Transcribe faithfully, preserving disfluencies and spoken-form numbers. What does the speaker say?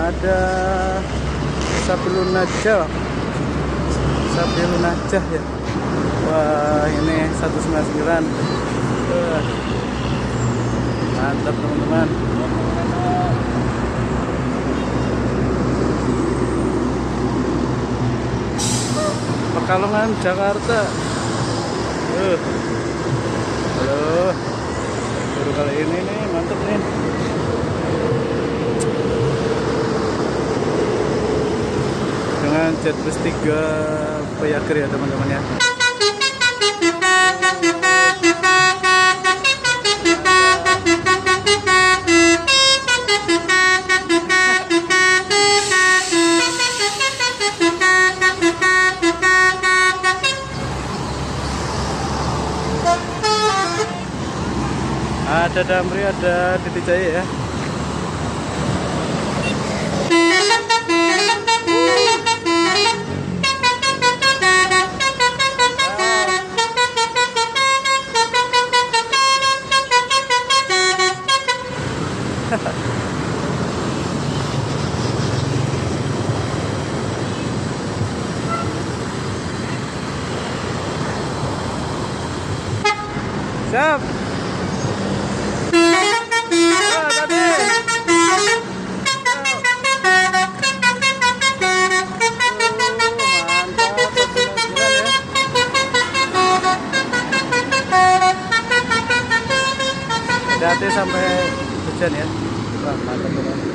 ada Sabilunajah Sabilunajah ya. Wah, ini seratus sembilan puluh sembilan. uh, Mantap teman-teman. Pekalongan Jakarta. uh. Halo, baru kali ini nih, mantap nih. Dengan jet bus tiga Voyager ya teman-teman ya. Ada Damri, ada Titi Jaya ya. Siap. Hati-hati sampai hujan ya. Wah, mantap teman.